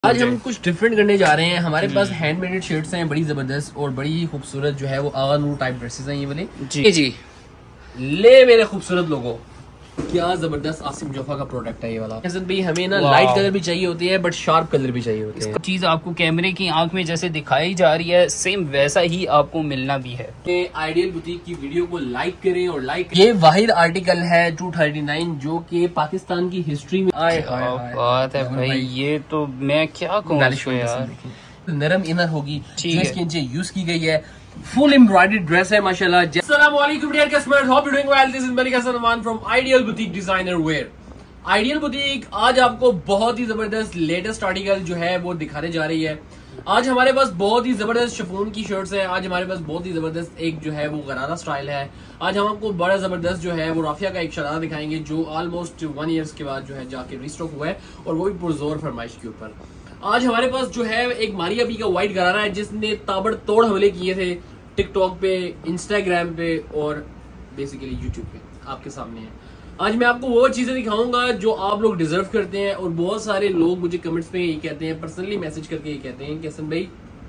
आज हम कुछ डिफरेंट करने जा रहे हैं। हमारे पास हैंडमेड शर्ट्स हैं बड़ी जबरदस्त और बड़ी ही खूबसूरत, जो है वो आगा नूर टाइप ड्रेसेस हैं ये वाले। जी ले मेरे खूबसूरत लोगों, क्या जबरदस्त आसिम जोफा का प्रोडक्ट है ये वाला। हसन भाई हमें ना लाइट कलर भी चाहिए होती है बट शार्प कलर भी चाहिए होती है। चीज आपको कैमरे की आंख में जैसे दिखाई जा रही है सेम वैसा ही आपको मिलना भी है। आइडियल बुटीक की वीडियो को लाइक करें और ये वाहिद आर्टिकल है 239 जो कि पाकिस्तान की हिस्ट्री में बात है भाई। ये तो मैं क्या कहूँ यार, नरम इनर होगी जो इसके नीचे यूज की गई है। फुल एम्ब्रॉयडर्ड ड्रेस है माशाल्लाह। अस्सलाम वालेकुम dear customers, hope you doing well. This is Malik Hasan Aman from ideal boutique designer wear. Ideal boutique आज आपको बहुत ही जबरदस्त लेटेस्ट आर्टिकल जो है वो दिखाने जा रही है। आज हमारे पास बहुत ही जबरदस्त शिफॉन की शर्ट्स है। आज हमारे पास बहुत ही जबरदस्त एक जो है वो गरारा स्टाइल है। आज हम आपको बड़ा जबरदस्त जो है वो राफिया का एक शरारा दिखाएंगे जो ऑलमोस्ट 1 ईयर्स के बाद जो है जाके रिस्टॉक हुआ है और वो भी पुरजोर फरमाइश के ऊपर। आज हमारे पास जो है एक मारिया बी का व्हाइट गरारा है जिसने ताबड़तोड़ हमले किए थे टिकटॉक पे, इंस्टाग्राम पे और बेसिकली यूट्यूब पे आपके सामने है। आज मैं आपको वो चीजें दिखाऊंगा जो आप लोग डिजर्व करते हैं और बहुत सारे लोग मुझे कमेंट्स पे ये कहते हैं, पर्सनली मैसेज करके ये कहते हैं कि हसन भाई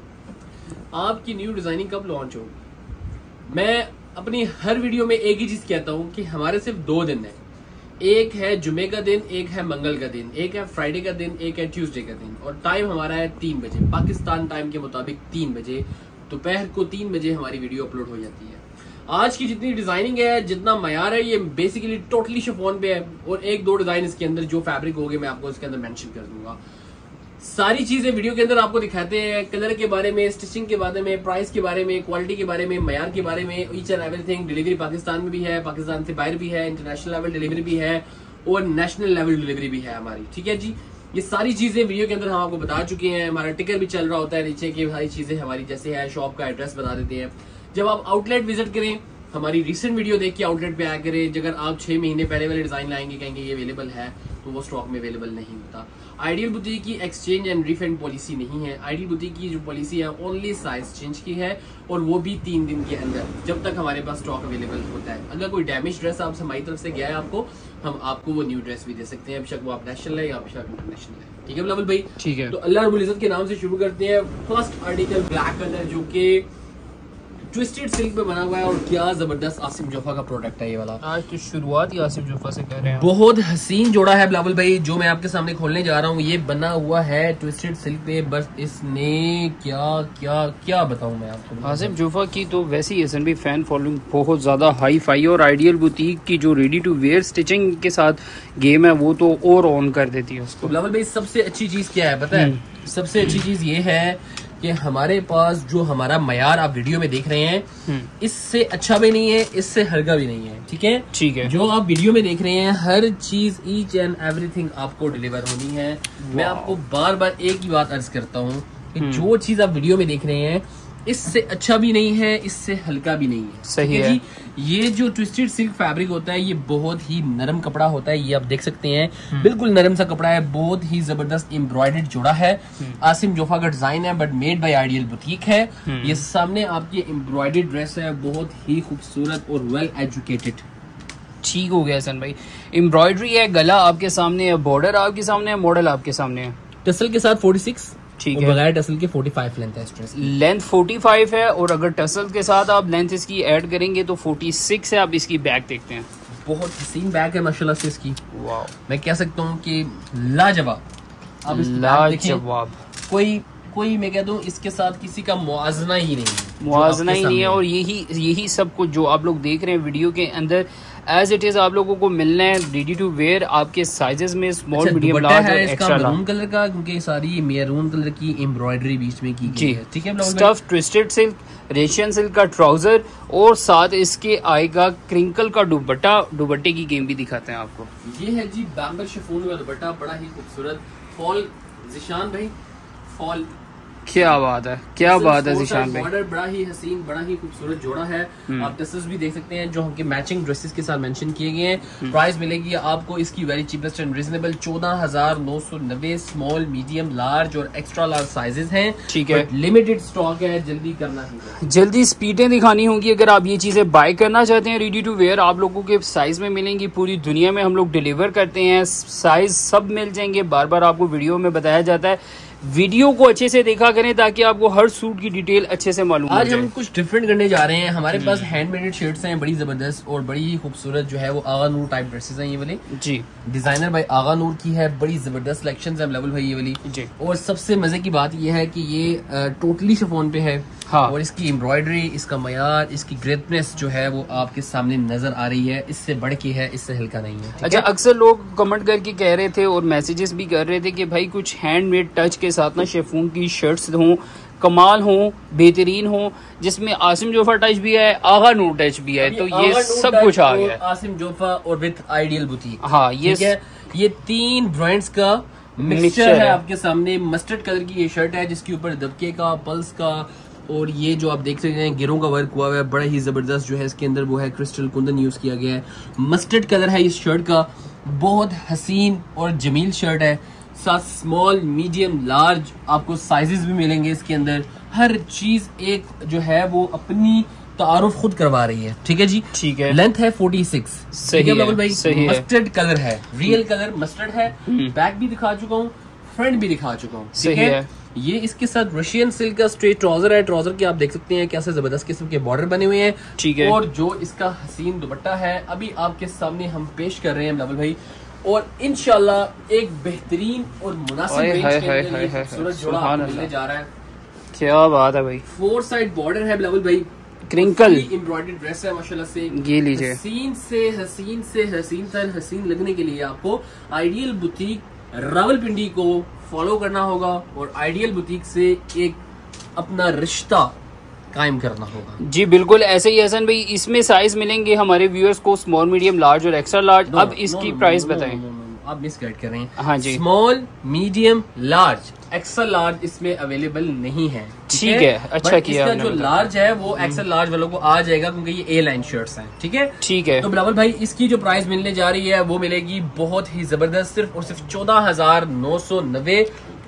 आपकी न्यू डिजाइनिंग कब लॉन्च होगी। मैं अपनी हर वीडियो में एक ही चीज कहता हूँ कि हमारे सिर्फ 2 दिन है, एक है जुमे का दिन, एक है मंगल का दिन, एक है फ्राइडे का दिन, एक है ट्यूसडे का दिन और टाइम हमारा है 3 बजे पाकिस्तान टाइम के मुताबिक। 3 बजे दोपहर को 3 बजे हमारी वीडियो अपलोड हो जाती है। आज की जितनी डिजाइनिंग है, जितना मयार है, ये बेसिकली टोटली शिफॉन पे है और 1-2 डिजाइन इसके अंदर जो फैब्रिक होंगे मैं आपको इसके अंदर मेंशन कर दूंगा। सारी चीजें वीडियो के अंदर आपको दिखाते हैं, कलर के बारे में, स्टिचिंग के बारे में, प्राइस के बारे में, क्वालिटी के बारे में, मयार के बारे में, each and everything. Delivery Pakistan में भी है, पाकिस्तान से बाहर भी है, इंटरनेशनल लेवल डिलीवरी भी है और नेशनल लेवल डिलीवरी भी है हमारी। ठीक है जी, ये सारी चीजें वीडियो के अंदर हम आपको बता चुके हैं। हमारा टिकर भी चल रहा होता है नीचे की सारी चीजें हमारी जैसे है, शॉप का एड्रेस बता देते हैं। जब आप आउटलेट विजिट करें, हमारी रिसेंट वीडियो देख के आउटलेट पे आया करें। अगर आप 6 महीने पहले वाले डिजाइन लाएंगे, कहेंगे ये अवेलेबल है, तो वो स्टॉक में अवेलेबल नहीं होता। आइडियल बुटीक की एक्सचेंज एंड रिफंड पॉलिसी नहीं है। आइडियल बुटीक की जो पॉलिसी है ओनली साइज चेंज की है और वो भी 3 दिन के अंदर, जब तक हमारे पास स्टॉक अवेलेबल होता है। अगर कोई डैमेज ड्रेस आपसे हमारी तरफ से गया है आपको, हम आपको वो न्यू ड्रेस भी दे सकते हैं, बेशक वो आप नेशनल है या बेशक इंटरनेशनल है। ठीक है बिलावल भाई, ठीक है। तो अल्लाह रब्बुल इज्जत के नाम से शुरू करते हैं। फर्स्ट आर्टिकल ब्लैक कलर जो कि ट्विस्टेड सिल्क पे बना हुआ है और क्या जबरदस्त आसिम जोफा का प्रोडक्ट है ये वाला। आज तो शुरुआत ही आसिम जोफा से कर रहे हैं। बहुत हसीन जोड़ा है बिलावल भाई जो मैं आपके सामने खोलने जा रहा हूँ। ये बना हुआ है ट्विस्टेड सिल्क पे, बस इसने क्या क्या क्या बताऊं मैं आपको। आसिम जोफा की तो वैसे ही हसन भी फैन फॉलोइंग बहुत ज्यादा हाई फाई और आइडियल बुटीक की जो रेडी टू वेयर स्टिचिंग के साथ गेम है वो तो और ऑन कर देती है उसको। बिलावल भाई सबसे अच्छी चीज क्या है पता है? सबसे अच्छी चीज ये है कि हमारे पास जो हमारा मयार आप वीडियो में देख रहे हैं इससे अच्छा भी नहीं है, इससे हल्का भी नहीं है। ठीक है, ठीक है। जो आप वीडियो में देख रहे हैं हर चीज ईच एंड एवरीथिंग आपको डिलीवर होनी है। मैं आपको बार बार एक ही बात अर्ज करता हूँ कि जो चीज आप वीडियो में देख रहे हैं इससे अच्छा भी नहीं है, इससे हल्का भी नहीं है। सही है। ये जो ट्विस्टेड सिल्क फैब्रिक होता है ये बहुत ही नरम कपड़ा होता है। ये आप देख सकते हैं बिल्कुल नरम सा कपड़ा है, बहुत ही जबरदस्त एम्ब्रॉयडर्ड जोड़ा है। आसिम जोफा का डिजाइन है but made by ideal boutique है। ये सामने आपकी एम्ब्रॉयडर्ड ड्रेस है, बहुत ही खूबसूरत और वेल एजुकेटेड। ठीक हो गया हसन भाई। एम्ब्रॉयडरी है, गला आपके सामने है, बॉर्डर आपके सामने है, मॉडल आपके सामने है। टसल के साथ 46, ठीक है। बगैर टसल के 45 लेंथ है। स्ट्रेस लेंथ 45 है और अगर टसल के साथ आप लेंथ इसकी ऐड करेंगे तो 46 है। आप इसकी बैक देखते हैं, बहुत हसीन बैक है माशाल्लाह से इसकी। वाह, मैं कह सकता हूँ कि लाजवाब। आप लाजवाब, कोई मैं कहता हूँ इसके साथ किसी का मुआवजना ही नहीं है, मुआवजना ही नहीं है। और यही सब कुछ जो आप लोग देख रहे हैं वीडियो के अंदर एज इट इज आप लोगों को मिलना है रेडी टू वेयर आपके साइजेस में, स्मॉल मीडियम लार्ज और एक्स्ट्रा मैरून कलर का, क्योंकि सारी मैरून कलर की एम्ब्रॉयडरी बीच में की गई है। ठीक है, stuff twisted silk, Russian silk का ट्राउजर और साथ इसके आएगा क्रिंकल का दुपट्टा। दुपट्टे की गेम भी दिखाते हैं आपको। ये है जी बैंगल शिफॉन का दुपट्टा, बड़ा ही खूबसूरत। फॉल जिशान भाई, फॉल क्या बात है, क्या बात है जिशान भाई। बॉर्डर बड़ा ही हसीन, बड़ा ही खूबसूरत जोड़ा है। आप टसल्स भी देख सकते हैं जो हमके मैचिंग ड्रेसेस के साथ मेंशन किए गए हैं। प्राइस मिलेगी आपको इसकी very cheapest and reasonable 14,990। Small, medium, large और एक्स्ट्रा लार्ज साइजेस हैं। ठीक है, लिमिटेड स्टॉक है, जल्दी करना है, जल्दी स्पीडें दिखानी होंगी। अगर आप ये चीजें बाय करना चाहते हैं रेडी टू वेयर आप लोगों के साइज में मिलेंगी। पूरी दुनिया में हम लोग डिलीवर करते हैं, साइज सब मिल जाएंगे। बार बार आपको वीडियो में बताया जाता है वीडियो को अच्छे से देखा करें ताकि आपको हर सूट की डिटेल अच्छे से मालूम हो जाए। आज हम कुछ डिफरेंट करने जा रहे हैं। हमारे पास हैंडमेड शर्ट्स हैं बड़ी जबरदस्त और बड़ी ही खूबसूरत, जो है वो आगा नूर टाइप ड्रेसेस हैं ये वाली जी। डिजाइनर भाई आगा नूर की है, बड़ी जबरदस्त सिलेक्शन है अवेलेबल भाई ये वाली जी। और सबसे मजे की बात ये है कि ये टोटली शिफॉन पे है। हाँ। और इसकी एम्ब्रॉयडरी, इसका मयार, इसकी ग्रेटनेस जो है वो आपके सामने नजर आ रही है। इससे बढ़ के है, इससे हल्का नहीं है। अच्छा, अक्सर लोग कमेंट करके कह रहे थे और मैसेजेस भी कर रहे थे कि भाई कुछ हैंडमेड टच के साथ ना शिफॉन की शर्ट्स हों, कमाल हों, बेहतरीन हों, जिसमें आसिम जोफा टच भी है, आगा नूर टच भी है। तो ये सब कुछ आ गया, आसिम जोफा और विद आइडियल बुटीक। हाँ, ये 3 ब्रांड्स का मिक्सचर है आपके सामने। मस्टर्ड कलर की ये शर्ट है जिसके ऊपर दबके का, पल्स का और ये जो आप देख सकते हैं गिरों का वर्क हुआ है, बड़ा ही जबरदस्त जो है इसके अंदर वो है क्रिस्टल कुंदन यूज किया गया है। मस्टर्ड कलर है इस शर्ट का, बहुत हसीन और जमील शर्ट है। साथ स्मॉल, मीडियम, लार्ज आपको साइजेस भी मिलेंगे इसके अंदर। हर चीज एक जो है वो अपनी तारुफ खुद करवा रही है। ठीक है जी, ठीक है। लेंथ है 46। सही है भाई, सही है। मस्टर्ड कलर है, रियल कलर मस्टर्ड है। बैक भी दिखा चुका हूँ, फ्रंट भी दिखा चुका हूँ। सही है। ये इसके साथ रशियन सिल्क का स्ट्रेट ट्राउजर है। ट्राउजर के आप देख सकते हैं कैसे जबरदस्त किस्म के बॉर्डर बने हुए हैं। ठीक है। और जो इसका हसीन दुपट्टा है अभी आपके सामने हम पेश कर रहे हैं बिलावल भाई, और इंशाल्लाह एक बेहतरीन और मुनासिब रेंज के अंदर ये खूबसूरत जोड़ा आपको मिलने जा रहा है। क्या बात है भाई। 4 साइड बॉर्डर है बिलावल भाई, क्रिंकल एम्ब्रॉयडर्ड ड्रेस है माशाल्लाह से। ये लीजिए, हसीन से हसीन तर हसीन लगने के लिए आपको आइडियल बुटीक रावलपिंडी को फॉलो करना होगा और आइडियल बुटीक से एक अपना रिश्ता कायम करना होगा। जी बिल्कुल ऐसे ही हसन भाई। इसमें साइज मिलेंगे हमारे व्यूअर्स को स्मॉल, मीडियम, लार्ज और एक्स्ट्रा लार्ज। अब इसकी प्राइस बताएं। आप मिसगाइड कर रहे हैं। हाँ जी, small, medium, large, extra large इसमें अवेलेबल नहीं है। ठीक है, अच्छा किया। इसका जो लार्ज है वो एक्स्ट्रा लार्ज वालों को आ जाएगा क्योंकि ये ए लाइन शर्ट्स हैं। ठीक है, ठीक है। तो बिलावल भाई इसकी जो प्राइस मिलने जा रही है वो मिलेगी बहुत ही जबरदस्त, सिर्फ और सिर्फ 14,990,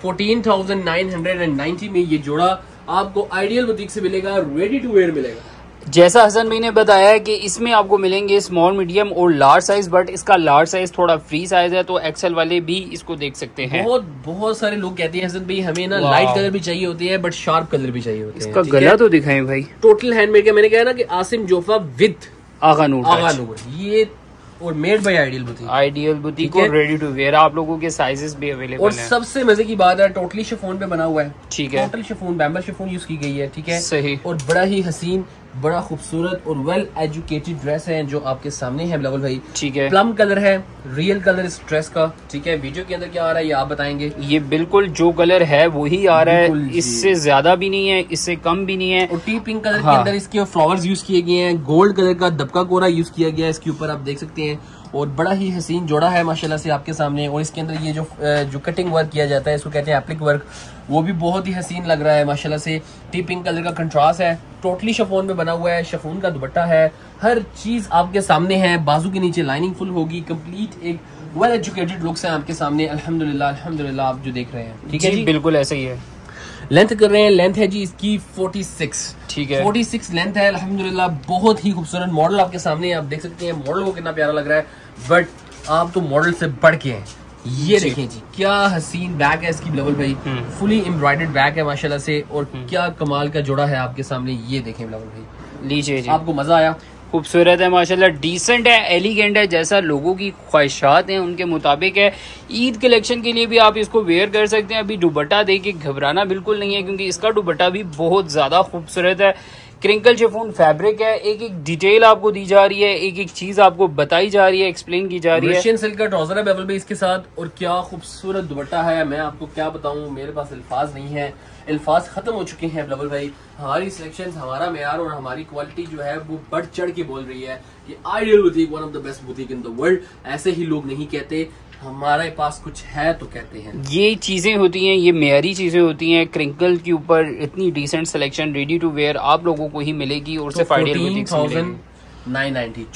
14,990 में ये जोड़ा आपको आइडियल बुटीक से मिलेगा, रेडी टू वेयर मिलेगा। जैसा हसन भाई ने बताया कि इसमें आपको मिलेंगे स्मॉल, मीडियम और लार्ज साइज, बट इसका लार्ज साइज थोड़ा फ्री साइज है तो एक्सेल वाले भी इसको देख सकते हैं। बहुत सारे लोग कहते हैं हसन भाई हमें ना लाइट कलर भी चाहिए होती है बट शार्प कलर भी चाहिए होते हैं। इसका गला तो दिखाएं भाई, टोटल हैंडमेड का। मैंने कहा ना कि आसिम जोफा विद आगा नूर, ये और मेड बाय आइडियल बुटीक और रेडी टू वेयर आप लोगों के साइजेस भी अवेलेबल और हैं। सबसे मजे की बात है टोटली शिफॉन पे बना हुआ है। ठीक है, टोटल शिफॉन, बैम्बल शिफॉन यूज की गई है। ठीक है, सही। और बड़ा ही हसीन, बड़ा खूबसूरत और वेल एजुकेटेड ड्रेस है जो आपके सामने है बिलावल भाई। ठीक है, प्लम कलर है, रियल कलर इस ड्रेस का। ठीक है, वीडियो के अंदर क्या आ रहा है ये आप बताएंगे। ये बिल्कुल जो कलर है वही आ रहा है, इससे ज्यादा भी नहीं है, इससे कम भी नहीं है। और टी पिंक कलर के अंदर इसके फ्लावर्स यूज किए गए हैं, गोल्ड कलर का दबका कोरा यूज किया गया है इसके ऊपर, आप देख सकते हैं। और बड़ा ही हसीन जोड़ा है माशाल्लाह से आपके सामने। और इसके अंदर ये जो कटिंग वर्क किया जाता है इसको कहते हैं एप्लिक वर्क, वो भी बहुत ही हसीन लग रहा है माशाल्लाह से। टी पिंक कलर का कंट्रास्ट है, टोटली शिफॉन में बना हुआ है, शिफॉन का दुपट्टा है, हर चीज आपके सामने है। बाजू के नीचे लाइनिंग फुल होगी, कंप्लीट एक वेल एजुकेटेड लुक्स है आपके सामने। अल्हम्दुलिल्लाह आप जो देख रहे हैं। ठीक है जी, बिल्कुल ऐसे ही है। लेंथ कर रहे हैं, लेंथ है जी इसकी 46। ठीक है, 46 लेंथ है। अल्हम्दुलिल्लाह बहुत ही खूबसूरत मॉडल आपके सामने, आप देख सकते हैं मॉडल को कितना प्यारा लग रहा है, बट आप तो मॉडल से बढ़ के हैं। ये देखें जी क्या हसीन बैग है इसकी बिलावल भाई, फुली एम्ब्रॉयडर्ड बैग है माशाल्लाह से। और क्या कमाल का जोड़ा है आपके सामने, ये देखें बिलावल भाई, लीजिए जी। आपको मजा आया? खूबसूरत है माशाल्लाह, डिसेंट है, एलिगेंट है, जैसा लोगों की ख्वाहिशात हैं उनके मुताबिक है। ईद कलेक्शन के लिए भी आप इसको वेयर कर सकते हैं। अभी दुपट्टा देख के घबराना बिल्कुल नहीं है क्योंकि इसका दुपट्टा भी बहुत ज्यादा खूबसूरत है। क्रिंकल शिफॉन फैब्रिक है, एक एक डिटेल आपको दी जा रही है, एक एक चीज आपको बताई जा रही है, एक्सप्लेन की जा रही है। रशियन सिल्क का ट्राउजर है बेवल भाई इसके साथ, और क्या खूबसूरत दुपट्टा है, मैं आपको क्या बताऊं, मेरे पास अल्फाज नहीं है, अल्फाज खत्म हो चुके हैं बेवल भाई। हमारी सिलेक्शन, हमारा मेयार और हमारी क्वालिटी जो है वो बढ़ चढ़ के बोल रही है कि ideal boutique one of the best boutique in the world. ऐसे ही लोग नहीं कहते, हमारे पास कुछ है तो कहते हैं। ये चीजें होती हैं, ये मेयारी चीजें होती हैं। क्रिंकल के ऊपर इतनी decent selection ready to wear आप लोगों को ही मिलेगी और सिर्फ आइडियल बुटीक से मिलेगी। 990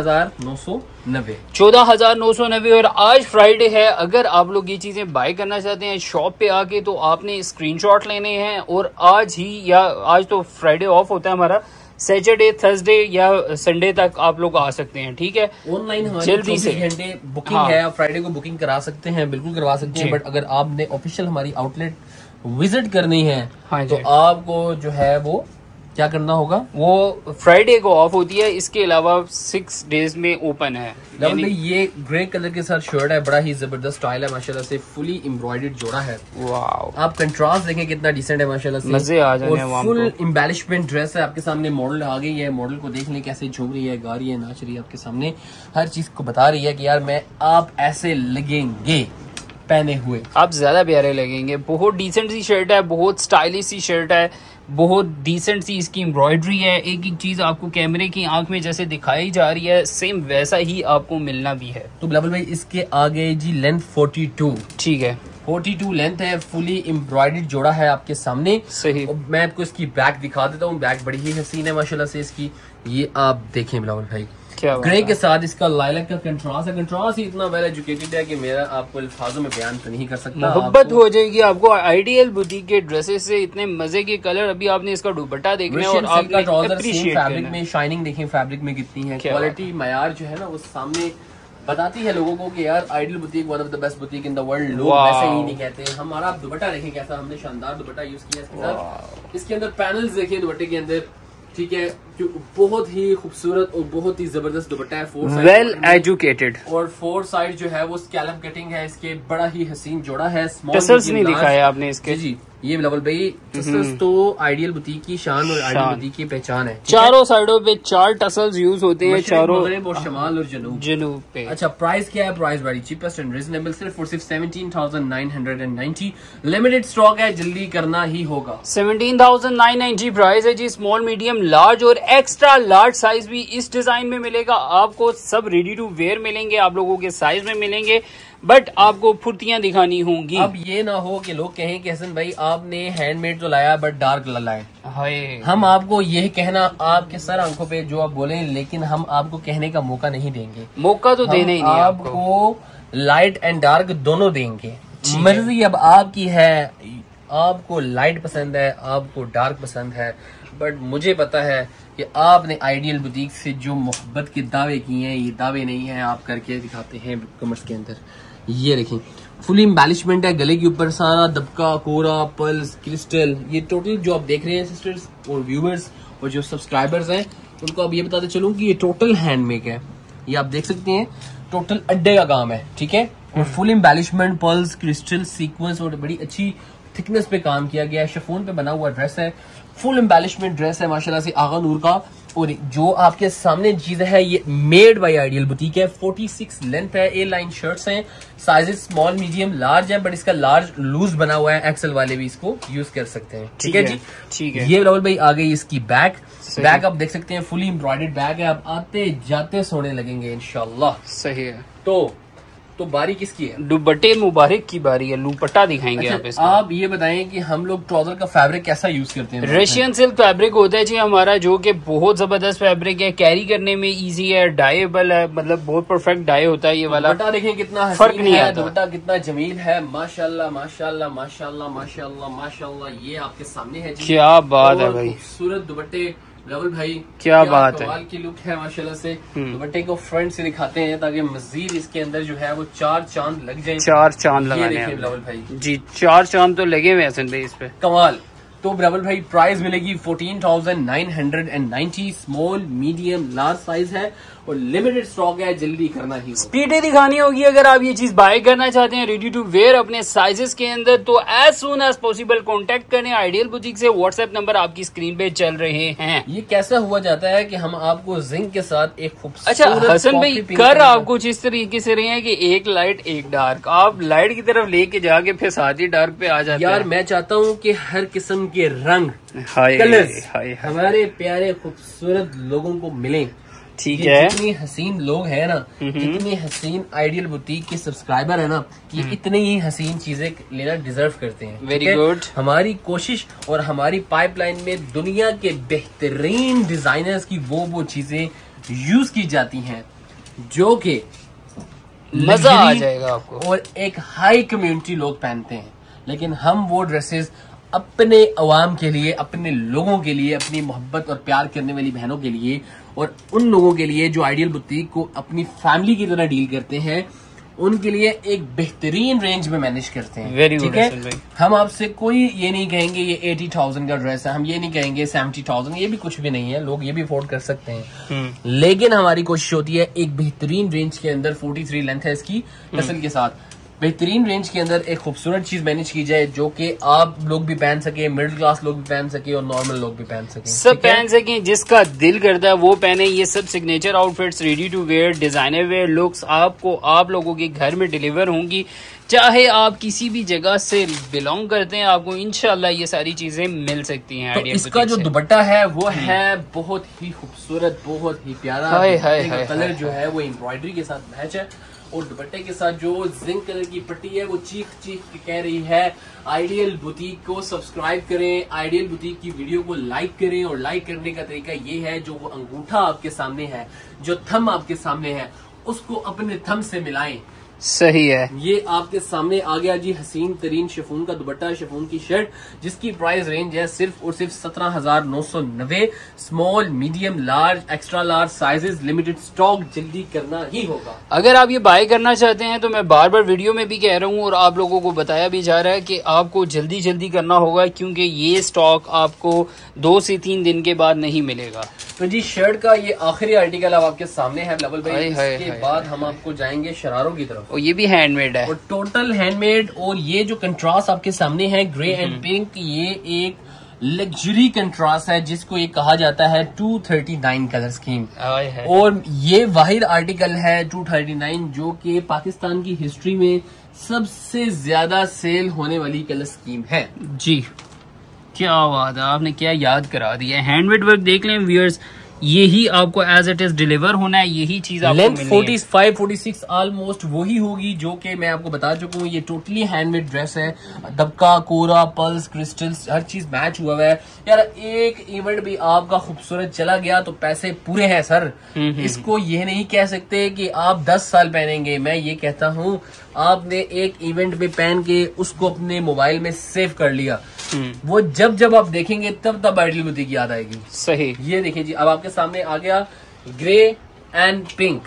14,990 14,990। और आज फ्राइडे है, अगर आप लोग ये चीजें बाय करना चाहते हैं शॉप पे आके तो आपने स्क्रीनशॉट लेने हैं और आज ही, या आज तो फ्राइडे ऑफ होता है हमारा, सैटरडे, थर्सडे या संडे तक आप लोग आ सकते हैं। ठीक है, ऑनलाइन जल्दी से घंटे बुकिंग है, आप फ्राइडे को बुकिंग करा सकते हैं, बिल्कुल करवा सकते हैं। बट अगर आपने ऑफिशियल हमारी आउटलेट विजिट करनी है हाँ तो आपको जो है वो क्या करना होगा, वो फ्राइडे को ऑफ होती है, इसके अलावा 6 डेज में ओपन है। भाई ये ग्रे कलर के साथ शर्ट है, बड़ा ही जबरदस्त स्टाइल है माशाल्लाह से, फुली एम्ब्रॉयडर्ड जोड़ा है। वाह, आप कंट्रास्ट देखें कितना डिसेंट है माशाल्लाह से, मजे आ जाने हैं। फुल एम्बेलिशमेंट ड्रेस है, आपके सामने मॉडल आ गई है, मॉडल को देख लें कैसे झूम रही है, गा रही है, नाच रही है, आपके सामने हर चीज को बता रही है कि यार मैं आप ऐसे लगेंगे पहने हुए, आप ज्यादा प्यारे लगेंगे। बहुत डिसेंट सी शर्ट है, बहुत स्टाइलिश सी शर्ट है, बहुत डिसेंट सी इसकी एम्ब्रॉयडरी है। एक एक चीज आपको कैमरे की आंख में जैसे दिखाई जा रही है सेम वैसा ही आपको मिलना भी है। तो बिलावल भाई इसके आगे जी लेंथ 42, ठीक है, 42 लेंथ है, फुली एम्ब्रॉयडर्ड जोड़ा है आपके सामने। सही। मैं आपको इसकी बैक दिखा देता हूँ, बैक बड़ी ही हसीन है माशाल्लाह से इसकी, ये आप देखें बिलावल भाई, क्या ग्रे के साथ इसका लाइलैक का कंट्रास्ट है, कंट्रास्ट ही इतना वेल एजुकेटेड है कि मेरा आपको अल्फाजों में बयान तो नहीं कर सकता। मोहब्बत हो जाएगी आपको आइडियल बुटीक के ड्रेसेस से, इतने मजे के कलर। अभी आपने इसका दुपट्टा देखना है और आपने अप्रिशिएट फैब्रिक में शाइनिंग देखें, फैब्रिक में कितनी है क्वालिटी, मयार जो है ना वो सामने बताती है लोगों को कि यार ideal boutique one of the best boutique in the world. लोग वैसे ही नहीं कहते। हमारा आप दुपट्टा देखें कैसा, हमने शानदार दुपट्टा यूज किया इसके साथ। इसके अंदर पैनल्स देखिए दुपट्टे के अंदर, ठीक है, जो बहुत ही खूबसूरत और बहुत ही जबरदस्त दुपट्टा है, 4 साइड वेल एजुकेटेड, और 4 साइड जो है वो स्कैलप कटिंग है इसके, बड़ा ही हसीन जोड़ा है। टसल्स नहीं दिखाया आपने इसके। जी ये बिलावल भाई टसल्स तो आइडियल बुटीक की शान और आइडियल बुटीक की पहचान है। चारों साइडों पे 4 टसल्स यूज होते हैं, चारों और शमाल और जनूब पे। अच्छा प्राइस क्या है? Price very cheapest and reasonable, सिर्फ और सिर्फ 17,990। लिमिटेड स्टॉक है, जल्दी करना ही होगा। 17,990 प्राइस है जी। स्मॉल, मीडियम, लार्ज और एक्स्ट्रा लार्ज साइज भी इस डिजाइन में मिलेगा आपको। सब रेडी टू वेयर मिलेंगे, आप लोगों के साइज में मिलेंगे, बट आपको फुर्तियां दिखानी होंगी। अब ये ना हो कि लोग कहें कि हसन भाई आपने हैंडमेड तो लाया बट डार्क लाया। हम आपको यह कहना आपके सर आंखों पे जो आप बोले, लेकिन हम आपको कहने का मौका नहीं देंगे। मौका तो देने ही नहीं, आपको लाइट एंड डार्क दोनों देंगे। मर्जी अब आपकी है, आपको लाइट पसंद है, आपको डार्क पसंद है, बट मुझे पता है कि आपने आइडियल बुटीक से जो मोहब्बत के दावे किए हैं, ये दावे नहीं है, आप करके दिखाते हैं कमर्स के अंदर। ये देखें फुली एम्बेलिशमेंट है, गले के ऊपर सारा दबका, कोरा, पल्स, क्रिस्टल, ये टोटल जो आप देख रहे हैं सिस्टर्स और व्यूअर्स और जो सब्सक्राइबर्स हैं उनको अब ये बताते चलूं कि ये टोटल हैंडमेड है। ये आप देख सकते हैं टोटल अड्डे का काम है, ठीक है, और full embellishment, pearls, crystal, sequins और बड़ी अच्छी थिकनेस पे काम किया गया है। शिफॉन पे बना हुआ ड्रेस है, फुल एम्बेलिशमेंट ड्रेस है माशाल्लाह से आगा नूर का। और जो आपके सामने चीज है ये मेड बाय आइडियल बुटीक है। 46 लेंथ है, ए लाइन शर्ट्स हैं, साइजेस स्मॉल, मीडियम, लार्ज है, बट इसका लार्ज लूज बना हुआ है, एक्सेल वाले भी इसको यूज कर सकते हैं। ठीक है जी, ठीक है। ये राहुल भाई आ गई इसकी बैग। बैग आप देख सकते हैं फुली एम्ब्रॉयडर्ड बैग है, आप आते जाते सोने लगेंगे इंशाल्लाह। सही है। तो बारी किसकी है? दुपट्टे मुबारक की बारी है, दुपट्टा दिखाएंगे। अच्छा, आप ये बताएं कि हम लोग ट्राउजर का फैब्रिक कैसा यूज करते हैं? रशियन सिल्क फैब्रिक होता है जी हमारा, जो कि बहुत जबरदस्त फैब्रिक है, कैरी करने में इजी है, डाइएबल है, मतलब बहुत परफेक्ट डाई होता है ये वाला। दुपट्टा देखें कितना फर्क नहीं है, दुपट्टा कितना जमील है, माशाल्लाह माशाल्लाह माशाल्लाह माशाल्लाह माशाल्लाह। ये आपके सामने है जी, क्या बात है भाई, खूबसूरत दुपट्टे राहुल भाई, क्या बात है, कमाल की लुक है माशाल्लाह से। दुपट्टे को फ्रंट से दिखाते हैं ताकि मजीद इसके अंदर जो है वो 4 चांद लग जाए। 4 चांद लगाने हैं राहुल भाई जी, 4 चांद तो लगे हुए हैं इस पे, कमाल। तो राहुल भाई प्राइस मिलेगी 14,990। स्मॉल, मीडियम, लार्ज साइज है और लिमिटेड स्टॉक है, जल्दी करना ही। स्पीडें दिखानी होगी अगर आप ये चीज बाय करना चाहते हैं रेडी टू वेयर अपने साइजेस के अंदर, तो as soon as possible contact करें आइडियल बुटीक से। व्हाट्सएप नंबर आपकी स्क्रीन पे चल रहे हैं। ये कैसा हुआ जाता है कि हम आपको जिंक के साथ एक खूबसूरत, अच्छा हसन भाई कर आप कुछ इस तरीके से रहे हैं कि एक लाइट एक डार्क, आप लाइट की तरफ लेके जाके फिर साथ ही डार्क पे आ जाते हैं। यार मैं चाहता हूँ कि हर किस्म के रंग, कलर्स हमारे प्यारे खूबसूरत लोगों को मिले। ठीक है, जितनी हसीन लोग हैं ना, जितनी हसीन आइडियल बुटीक के सब्सक्राइबर है ना, ये इतनी ही हसीन चीजें लेना डिजर्व करते हैं। Very good. हमारी कोशिश और हमारी पाइपलाइन में दुनिया के बेहतरीन डिजाइनर्स की वो चीजें यूज की जाती हैं जो कि मजा आ जाएगा आपको, और एक हाई कम्युनिटी लोग पहनते हैं। लेकिन हम वो ड्रेसेस अपने अवाम के लिए, अपने लोगों के लिए, अपनी मोहब्बत और प्यार करने वाली बहनों के लिए और उन लोगों के लिए जो आइडियल बुटीक को अपनी फैमिली की तरह डील करते हैं, उनके लिए एक बेहतरीन रेंज में मैनेज करते हैं। वेरी ठीक है, हम आपसे कोई ये नहीं कहेंगे ये 80,000 का ड्रेस है, हम ये नहीं कहेंगे 70,000, ये भी कुछ भी नहीं है, लोग ये भी अफोर्ड कर सकते हैं। लेकिन हमारी कोशिश होती है एक बेहतरीन रेंज के अंदर, 43 लेंथ है इसकी नस्ल के साथ, बेहतरीन रेंज के अंदर एक खूबसूरत चीज मैनेज की जाए जो कि आप लोग भी पहन सके, मिडिल क्लास लोग भी पहन सके और नॉर्मल लोग भी पहन सके, सब पहन सके, जिसका दिल करता है वो पहने। ये सब signature outfits, ready to wear, designer wear looks आपको आप लोगों के घर में डिलीवर होंगी, चाहे आप किसी भी जगह से बिलोंग करते हैं, आपको इंशाल्लाह ये सारी चीजें मिल सकती हैं। तो इसका जो दुपट्टा है वो है बहुत ही खूबसूरत, बहुत ही प्यारा, कलर जो है वो एम्ब्रॉयडरी के साथ मैच है और दुपट्टे के साथ जो जिंक कलर की पट्टी है वो चीख चीख के कह रही है आइडियल बुटीक को सब्सक्राइब करें, आइडियल बुटीक की वीडियो को लाइक करें। और लाइक करने का तरीका ये है, जो वो अंगूठा आपके सामने है, जो थंब आपके सामने है, उसको अपने थंब से मिलाएं। सही है, ये आपके सामने आ गया जी हसीन तरीन शिफॉन का दुपट्टा, शिफॉन की शर्ट, जिसकी प्राइस रेंज है सिर्फ और सिर्फ 17,990। Small, medium, large, extra large sizes, limited stock, जल्दी करना ही होगा। अगर आप ये बाय करना चाहते हैं तो मैं बार बार वीडियो में भी कह रहा हूँ और आप लोगों को बताया भी जा रहा है कि आपको जल्दी जल्दी करना होगा, क्योंकि ये स्टॉक आपको 2 से 3 दिन के बाद नहीं मिलेगा। तो जी शर्ट का ये आखिरी आर्टिकल अब आपके सामने है बिलावल भाई, इसके बाद हम आपको जाएंगे शरारों की तरफ। और ये भी हैंडमेड है, और टोटल हैंडमेड। और ये जो कंट्रास्ट आपके सामने है ग्रे एंड पिंक, ये एक लग्जरी कंट्रास्ट है जिसको ये कहा जाता है 239 कलर स्कीम। और ये वाहिद आर्टिकल है 239 जो कि पाकिस्तान की हिस्ट्री में सबसे ज्यादा सेल होने वाली कलर स्कीम है जी। क्या बात है, आपने क्या याद करा दिया। हैंडमेड वर्क देख लें व्यूअर्स, यही आपको एज इट इज डिलीवर होना है, यही चीज आपको लेंथ 45-46 ऑलमोस्ट वही होगी जो कि मैं आपको बता चुका हूँ। ये टोटली हैंडमेड ड्रेस है, दबका, कोरा, पल्स, क्रिस्टल्स, हर चीज मैच हुआ है यार। एक इवेंट भी आपका खूबसूरत चला गया तो पैसे पूरे हैं सर। इसको ये नहीं कह सकते कि आप 10 साल पहनेंगे। मैं ये कहता हूँ आपने एक इवेंट में पहन के उसको अपने मोबाइल में सेव कर लिया, वो जब जब आप देखेंगे तब तब आइडियल बुटीक याद आएगी। सही, ये देखिए जी अब आपके सामने आ गया grey and pink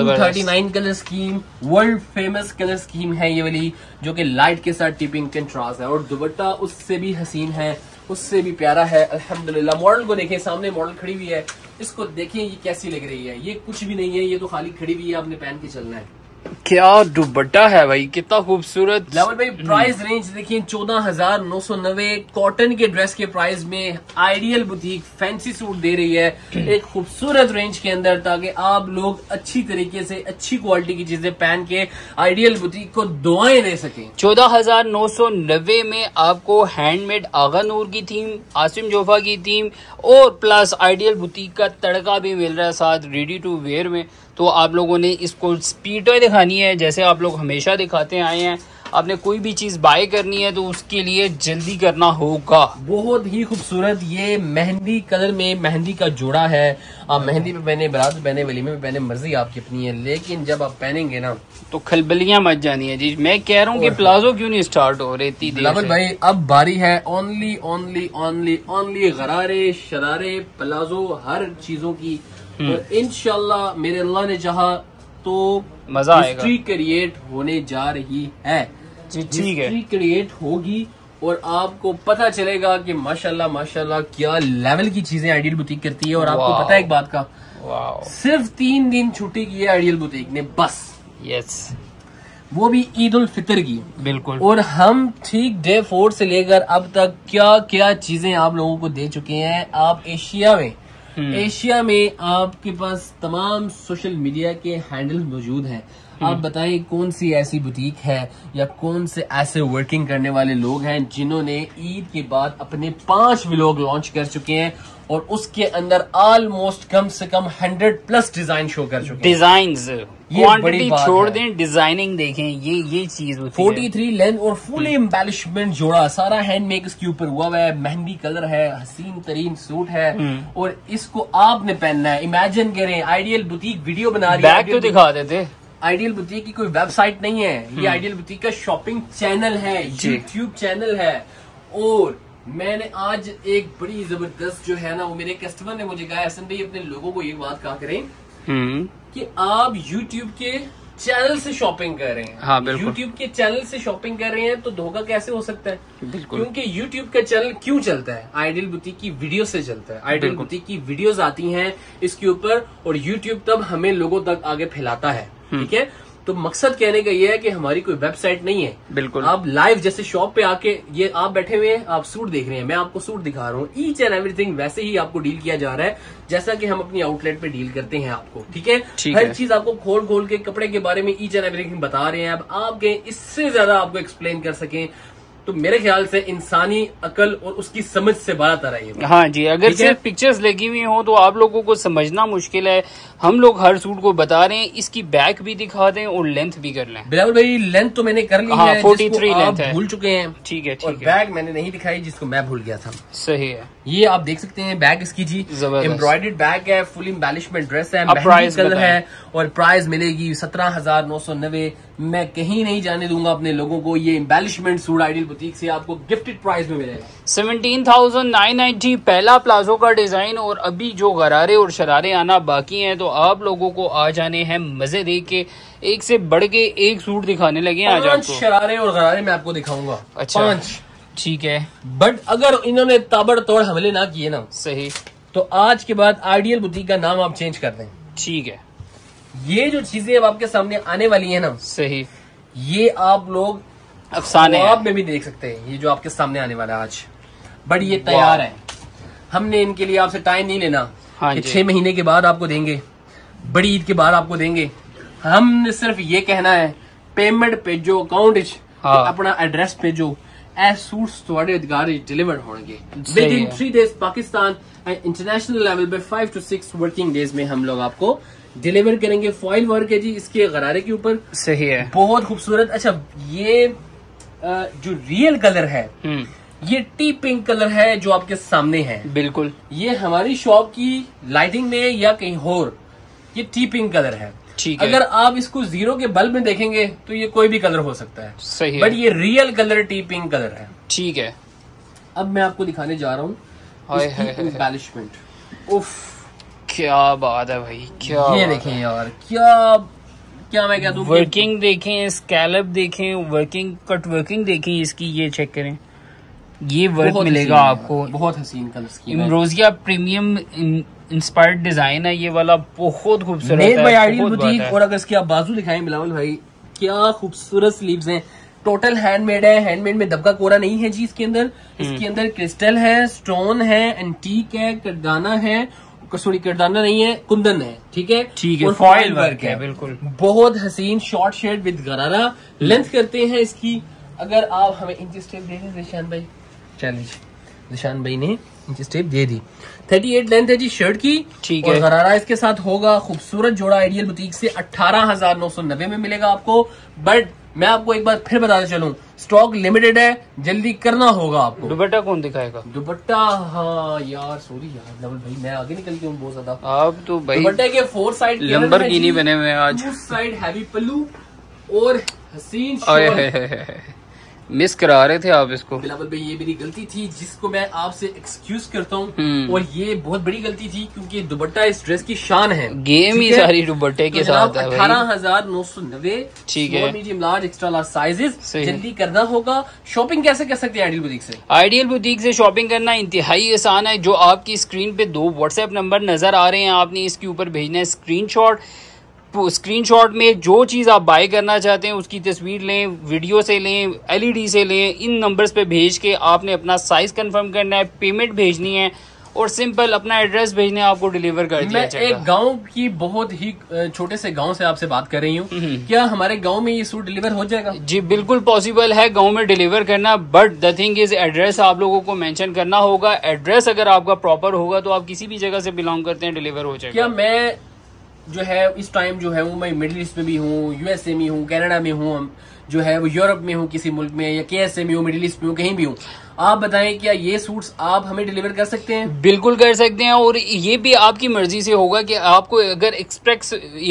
239 colour scheme, world famous colour scheme है ये वाली, जो कि लाइट के साथ टिपिंग कंट्रास्ट है। और दुपट्टा उससे भी हसीन है, उससे भी प्यारा है अल्हम्दुलिल्लाह। मॉडल को देखें, सामने मॉडल खड़ी हुई है, इसको देखें ये कैसी लग रही है। ये कुछ भी नहीं है, ये तो खाली खड़ी हुई है, आपने पहन के चलना है। क्या दुपट्टा है भाई, कितना खूबसूरत। लेवल भाई प्राइस रेंज देखिए 14,990 कॉटन के ड्रेस के प्राइस में आइडियल बुटीक फैंसी सूट दे रही है एक खूबसूरत रेंज के अंदर, ताकि आप लोग अच्छी तरीके से अच्छी क्वालिटी की चीजें पहन के आइडियल बुटीक को दुआएं दे सकें। 14,990 में आपको हैंडमेड आगा नूर की थीम, आसिम जोफा की थीम और प्लस आइडियल बुटीक का तड़का भी मिल रहा है साथ रेडी टू वेयर में। तो आप लोगों ने इसको स्पीड दिखानी है जैसे आप लोग हमेशा दिखाते आए हैं। आपने कोई भी चीज बाय करनी है तो उसके लिए जल्दी करना होगा। बहुत ही खूबसूरत ये मेहंदी कलर में मेहंदी का जोड़ा है। आप मेहंदी पे पहने, बारात पे पहने, वलीमे पे पहने, मर्जी आपकी अपनी है, लेकिन जब आप पहनेंगे ना तो खलबलियां मच जानी है जी। मैं कह रहा हूँ कि प्लाजो क्यों नहीं स्टार्ट हो रही थी भाई, अब बारी है ओनली ओनली ओनली ओनली गरारे, शरारे, प्लाजो, हर चीजों की। और इंशाल्लाह मेरे अल्लाह ने चाहा तो मजा आएगा। हिस्ट्री क्रिएट होने जा रही है जी, ठीक है, हिस्ट्री क्रिएट होगी और आपको पता चलेगा कि माशाल्लाह माशाल्लाह क्या लेवल की चीजें आइडियल बुटीक करती है। और आपको पता है एक बात का, सिर्फ 3 दिन छुट्टी की है आइडियल बुटीक ने बस। यस, वो भी ईद उल फितर की। बिल्कुल। और हम ठीक डे 4 से लेकर अब तक क्या क्या चीजें आप लोगों को दे चुके हैं। आप एशिया में आपके पास तमाम सोशल मीडिया के हैंडल मौजूद हैं। आप बताएं कौन सी ऐसी बुटीक है या कौन से ऐसे वर्किंग करने वाले लोग हैं जिन्होंने ईद के बाद अपने 5 व्लॉग लॉन्च कर चुके हैं और उसके अंदर ऑलमोस्ट कम से कम 100+ डिजाइन शो कर चुके हैं। डिजाइन्स क्वांटिटी छोड़ दें, डिजाइनिंग देखें, ये चीज 43 लेंथ और फुल एम्बेलिशमेंट जोड़ा, सारा हैंडमेक इसके ऊपर हुआ है, मेहंदी कलर है, हसीन तरीन सूट है और इसको आपने पहनना है। इमेजिन करें आइडियल बुटीक वीडियो बना रही है, बैग तो दिखा देते। आइडियल बुटीक की कोई वेबसाइट नहीं है, ये आइडियल बुटीक का शॉपिंग चैनल है, यूट्यूब चैनल है। और मैंने आज एक बड़ी जबरदस्त जो है ना, वो मेरे कस्टमर ने मुझे कहा हसन भाई अपने लोगों को ये बात कहा करें कि आप YouTube के चैनल से शॉपिंग कर रहे हैं, हाँ बिल्कुल, यूट्यूब के चैनल से शॉपिंग कर रहे हैं, तो धोखा कैसे हो सकता है? बिल्कुल, क्योंकि यूट्यूब का चैनल क्यों चलता है? आइडियल बुटीक की वीडियो से चलता है। आइडियल बुटीक की वीडियोस आती हैं इसके ऊपर, और यूट्यूब तब हमें लोगों तक आगे फैलाता है। ठीक है, तो मकसद कहने का ये है कि हमारी कोई वेबसाइट नहीं है। बिल्कुल, आप लाइव जैसे शॉप पे आके, ये आप बैठे हुए हैं, आप सूट देख रहे हैं, मैं आपको सूट दिखा रहा हूँ, ईच एंड एवरीथिंग वैसे ही आपको डील किया जा रहा है जैसा कि हम अपनी आउटलेट पे डील करते हैं आपको। ठीक है, हर चीज आपको खोल खोल के कपड़े के बारे में ईच एंड एवरीथिंग बता रहे हैं। अब आपके इससे ज्यादा आपको एक्सप्लेन कर सकें तो मेरे ख्याल से इंसानी अकल और उसकी समझ से बात आ रही है। हाँ जी, अगर सिर्फ पिक्चर्स लगी हुई हो तो आप लोगों को समझना मुश्किल है। हम लोग हर सूट को बता रहे हैं, इसकी बैक भी दिखा दें और लेंथ भी कर लें। बिलावल भाई लेंथ तो मैंने कर ली हाँ, है, 43 लेंथ है, भूल चुके हैं। ठीक है, और बैग मैंने नहीं दिखाई जिसको मैं भूल गया था। सही है, ये आप देख सकते हैं बैग इसकी जी, एम्ब्रॉयडर्ड बैग है, फुल एम्बेलिशमेंट ड्रेस है, प्राइस कलर है, और प्राइस मिलेगी 17,990। मैं कहीं नहीं जाने दूंगा अपने लोगों को, ये एम्बेलिशमेंट सूट आइडियल बुटीक से आपको गिफ्टेड प्राइस में मिलेगा 17,990। पहला प्लाजो का डिजाइन, और अभी जो गरारे और शरारे आना बाकी हैं, तो आप लोगों को आ जाने हैं मजे देख के। एक से बढ़ के एक सूट दिखाने लगे हैं आज आपको। शरारे और गरारे मैं आपको दिखाऊंगा। अच्छा 5, ठीक है, बट अगर इन्होंने ताबड़तोड़ हमले ना किए ना, सही, तो आज के बाद आइडियल बुटीक का नाम आप चेंज कर दें। ठीक है, ये जो चीजें अब आपके सामने आने वाली है ना, सही, ये आप लोग अफसाने आप में भी देख सकते हैं। ये जो आपके सामने आने वाला है आज, बट ये तैयार है। हमने इनके लिए आपसे टाइम नहीं लेना कि 6 महीने के बाद आपको देंगे, बड़ी ईद के बाद आपको देंगे। हमने सिर्फ ये कहना है पेमेंट भेजो अकाउंट, अपना एड्रेस भेजो, सूट्स ਤੁਹਾਡੇ ਅਧਿਕਾਰ डिलीवर होंगे within 3 days। Pakistan international level पे 5 to 6 वर्किंग डेज में हम लोग आपको डिलीवर करेंगे। फॉइल वर्क है जी इसके गरारे के ऊपर, सही है, बहुत खूबसूरत। अच्छा, ये जो रियल कलर है, ये टी पिंक कलर है जो आपके सामने है। बिल्कुल, ये हमारी शॉप की लाइटिंग में या कहीं और ये टी पिंक कलर है। ठीक है, अगर आप इसको 0 के बल्ब में देखेंगे तो ये कोई भी कलर हो सकता है, सही है, बट ये real colour tea pink colour है। ठीक है, अब मैं आपको दिखाने जा रहा हूँ एम्बेलिशमेंट। उफ, क्या बात है भाई, क्या ये देखें यार, क्या मैं कह दूं, वर्किंग देखें, स्कैलप देखें, वर्किंग कट वर्किंग देखें इसकी, ये चेक करें, ये वर्क मिलेगा आपको, बहुत हसीन कलर स्कीम है। इम्रोजिया प्रीमियम इंस्पायर्ड डिजाइन है ये वाला, बहुत खूबसूरत है, आइडियल बुटीक। और अगर इसकी आप बाजू दिखाएं बिलावल भाई, क्या खूबसूरत स्लीव्स हैं, टोटल हैंडमेड है। हैंडमेड में दबका कोरा नहीं है जी इसके अंदर। इसके अंदर क्रिस्टल है, स्टोन है, एंटीक है, करदाना है, सॉरी करदाना नहीं है, कुंदन है। ठीक है, ठीक है, और फॉइल वर्क है, बिल्कुल बहुत हसीन short shade with gharara. Length करते हैं इसकी, अगर आप हमें इंच स्टेप दे दें निशान भाई, चैलेंज निशान भाई ने इंच स्टेप दे दी। 38 लेंथ है जी शर्ट की, ठीक है, और गरारा इसके साथ होगा। खूबसूरत जोड़ा आइडियल बुटीक से 18,990 में मिलेगा आपको। बट मैं आपको एक बार फिर बताते चलूं, स्टॉक लिमिटेड है, जल्दी करना होगा आपको। दुपट्टा कौन दिखाएगा? दुपट्टा, हाँ यार सॉरी यार नवल भाई, मैं आगे निकल के हूँ बहुत ज्यादा। आप तो भाई दुपट्टे के 4 साइड लंबरगिनी बने हुए आज, साइड हैवी पल्लू और हसीन शॉल। मिस करा रहे थे आप इसको। बिलावल भाई ये मेरी गलती थी जिसको मैं आपसे एक्सक्यूज करता हूँ, और ये बहुत बड़ी गलती थी क्योंकि दुपट्टा इस ड्रेस की शान है। गेम ही सारी दुपट्टे के साथ है। 18,990, ठीक है, medium large extra large sizes, जल्दी करना होगा। शॉपिंग कैसे कर सकते हैं आइडियल बुटीक से? आइडियल बुटीक से शॉपिंग करना इंतहाई आसान है। जो आपकी स्क्रीन पे 2 व्हाट्सएप नंबर नजर आ रहे हैं, आपने इसके ऊपर भेजना है स्क्रीनशॉट। स्क्रीनशॉट में जो चीज़ आप बाय करना चाहते हैं उसकी तस्वीर लें, वीडियो से लें, एलईडी से लें, इन नंबर्स पे भेज के आपने अपना साइज कंफर्म करना है, पेमेंट भेजनी है और सिंपल अपना एड्रेस भेजने आपको डिलीवर कर दिया जाएगा। मैं एक गांव की बहुत ही छोटे से गांव से आपसे बात कर रही हूँ, क्या हमारे गांव में ये सूट डिलीवर हो जाएगा? जी बिल्कुल पॉसिबल है गांव में डिलीवर करना, but the thing is address आप लोगों को मेंशन करना होगा। एड्रेस अगर आपका प्रॉपर होगा तो आप किसी भी जगह से बिलोंग करते हैं डिलीवर हो जाएगा। क्या मैं जो है इस टाइम जो है वो मैं मिडिल ईस्ट में भी हूँ, यूएसए में हूँ, कनाडा में हूँ, जो है वो यूरोप में हूँ किसी मुल्क में, या केएसए में हूँ, मिडिल ईस्ट में हूँ, कहीं भी हूँ, आप बताएं क्या ये सूट्स आप हमें डिलीवर कर सकते हैं? बिल्कुल कर सकते हैं, और ये भी आपकी मर्जी से होगा कि आपको अगर एक्सप्रेस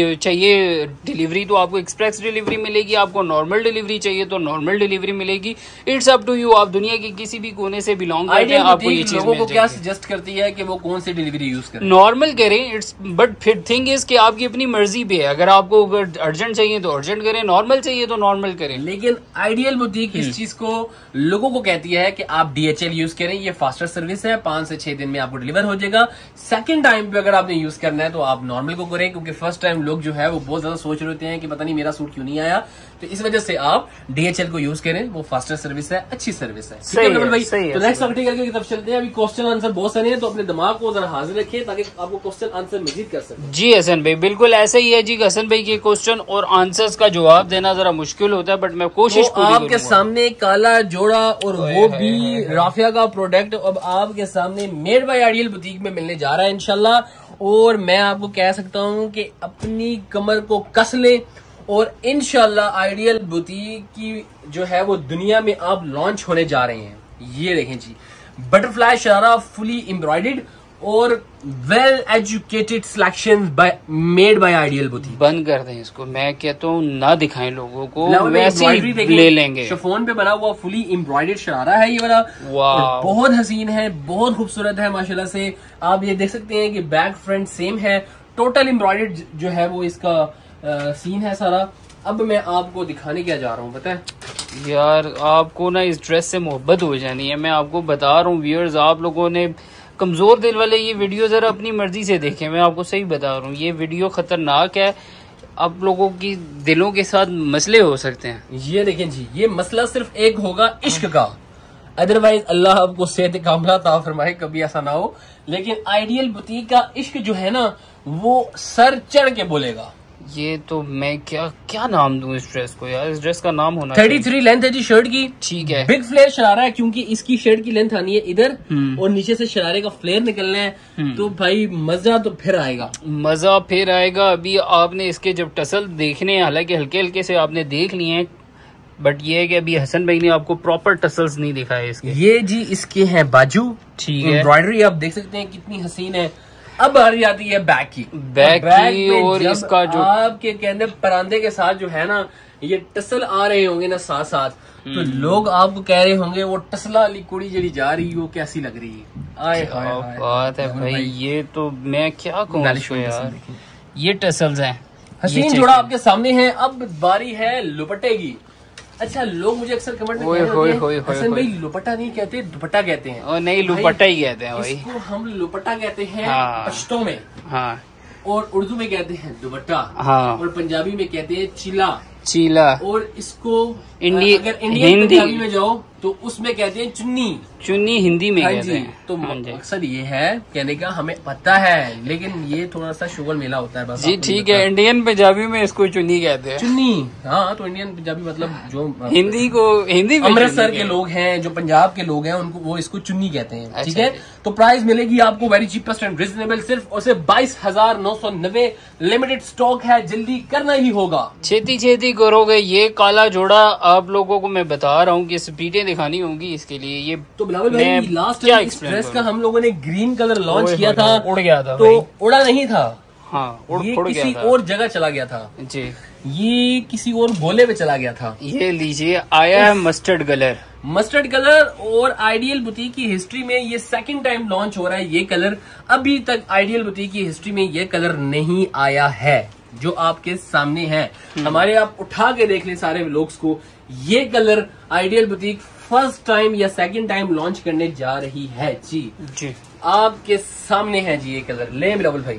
चाहिए डिलीवरी तो आपको एक्सप्रेस डिलीवरी मिलेगी, आपको नॉर्मल डिलीवरी चाहिए तो नॉर्मल डिलीवरी मिलेगी। इट्स अप टू यू, आप दुनिया के किसी भी कोने से बिलोंग करते हैं, आपको ये चीज लोगों को क्या सजेस्ट करती है कि वो कौन सी डिलीवरी यूज करें? नॉर्मल करें। इट्स बट फिर थिंग इज कि आपकी अपनी मर्जी पे है, अगर आपको अर्जेंट चाहिए तो अर्जेंट करें, नॉर्मल चाहिए तो नॉर्मल करें। लेकिन आइडियल बुटीक इस चीज को लोगों को कहती है कि आप DHL यूज करें, ये फास्टर सर्विस है, 5 से 6 दिन में आपको डिलीवर हो जाएगा। सेकंड टाइम पे अगर आपने यूज करना है तो आप नॉर्मल को करें, क्योंकि फर्स्ट टाइम लोग जो है वो बहुत ज्यादा सोच रहे होते हैं कि पता नहीं मेरा सूट क्यों नहीं आया, तो इस वजह से आप DHL को यूज करें, वो फास्टर सर्विस है, अच्छी सर्विस है। सही है भाई। तो नेक्स्ट आर्टिकल की तरफ चलते हैं। अभी क्वेश्चन आंसर बहुत सारे हैं, तो अपने दिमाग को जरा हाजिर रखिए ताकि आपको क्वेश्चन आंसर मजीद कर सकें। जी हसन भाई, बिल्कुल ऐसा ही है जी। हसन भाई के क्वेश्चन और आंसर्स का जवाब देना जरा मुश्किल होता है, बट मैं कोशिश तो आपके सामने काला जोड़ा, और वो भी राफिया का प्रोडक्ट अब आपके सामने मेड बाय आइडियल बुटीक में मिलने जा रहा है इंशाल्लाह। और मैं आपको कह सकता हूं कि अपनी कमर को कस लें, और इंशाल्लाह आइडियल बुटीक की जो है वो दुनिया में आप लॉन्च होने जा रहे हैं। ये देखें जी, बटरफ्लाई शरारा फुली एम्ब्रॉयडर्ड और well educated selection made by ideal Boutique. बंद कर दें इसको, मैं कहता हूँ ना दिखाएं लोगों को, वैसे ही ले लेंगे। शिफॉन पे बना हुआ फुली एम्ब्रॉयडर्ड शरारा है ये वाला, बहुत हसीन है, बहुत खूबसूरत है माशाल्लाह से। आप ये देख सकते हैं कि बैक फ्रंट सेम है, टोटल एम्ब्रॉयडर्ड जो है वो इसका सीन है सारा। अब मैं आपको दिखाने क्या जा रहा हूँ पता है यार, आपको ना इस ड्रेस से मोहब्बत हो जानी है, मैं आपको बता रहा हूँ व्यूअर्स। आप लोगों ने कमजोर दिल वाले ये वीडियो जरा अपनी मर्जी से देखें, मैं आपको सही बता रहा हूँ, ये वीडियो खतरनाक है। आप लोगों की दिलों के साथ मसले हो सकते हैं। ये देखें जी, ये मसला सिर्फ एक होगा इश्क का, अदरवाइज अल्लाह आपको सेहत कामला अता फरमाए, कभी ऐसा ना हो। लेकिन आइडियल बुटीक का इश्क जो है ना वो सर चढ़ के बोलेगा। ये तो मैं क्या नाम दूं इस ड्रेस को यार, इस ड्रेस का नाम होना 33 लेंथ है जी शर्ट की। ठीक है, बिग फ्लेयर शरारा है, क्योंकि इसकी शर्ट की लेंथ आनी है इधर और नीचे से शरारे का फ्लेयर निकलना है, तो भाई मजा तो फिर आएगा, मजा फिर आएगा। अभी आपने इसके जब टसल देखने हैं, हालांकि हल्के हल्के से आपने देख लिए हैं, बट ये है कि अभी हसन भाई ने आपको प्रॉपर टसल्स नहीं दिखाए इसके। ये जी इसके हैं बाजू, ठीक है, एम्ब्रॉयडरी आप देख सकते हैं कितनी हसीन है। अब आ रही आती है बैक की, और इसका जो आपके कहने परांदे के साथ जो है ना ये टसल आ रहे होंगे ना साथ साथ, तो लोग आपको कह रहे होंगे वो टसला वाली कुड़ी जड़ी जा रही है वो कैसी लग रही है। आए बात है भाई, ये तो मैं क्या कहूँ यार, ये टसल्स हैं, हसीन जोड़ा आपके सामने है। अब बारी है दुपट्टे की। अच्छा, लोग मुझे अक्सर कमेंट में हसन भाई दुपट्टा नहीं कहते, दुपट्टा कहते हैं। और नहीं, दुपट्टा ही कहते हैं भाई, इसको हम दुपट्टा कहते हैं पश्तो में, हाँ, और उर्दू में कहते हैं दुपट्टा, हाँ, और पंजाबी में कहते हैं चीला, और इसको अगर इंडियन पंजाबी में जाओ तो उसमें कहते हैं चुन्नी हिंदी में कहते हैं। तो अक्सर ये है कहने का, हमें पता है, लेकिन ये थोड़ा सा शुगर मेला होता है बस जी। ठीक है, इंडियन पंजाबी में इसको चुन्नी कहते हैं, चुन्नी। हाँ, तो इंडियन पंजाबी मतलब जो हिंदी में अमृतसर के लोग हैं, जो पंजाब के लोग हैं, उनको वो इसको चुन्नी कहते हैं। ठीक है, तो प्राइस मिलेगी आपको वेरी चीपेस्ट एंड रिजनेबल, सिर्फ और सिर्फ 22,990। लिमिटेड स्टॉक है, जल्दी करना ही होगा, छेती करोगे। ये काला जोड़ा आप लोगों को मैं बता रहा हूँ कि स्पीडें दिखानी होंगी इसके लिए। ये तो बिलावल भाई लास्ट टाइम इस ड्रेस का हम लोगों ने ग्रीन कलर लॉन्च किया था, उड़ गया था, तो उड़ा नहीं था, हाँ, ये किसी और जगह चला गया था जी, ये किसी और गोले में चला गया था। ये लीजिए, आया है मस्टर्ड कलर, और आइडियल बुटीक की हिस्ट्री में ये सेकंड टाइम लॉन्च हो रहा है। ये कलर अभी तक आइडियल बुटीक की हिस्ट्री में ये कलर नहीं आया है, जो आपके सामने है हमारे। आप उठा के देख लें सारे व्लॉग्स को, ये colour Ideal Boutique first time या सेकंड टाइम लॉन्च करने जा रही है जी। आपके सामने है जी ये कलर। ले बिलावल भाई,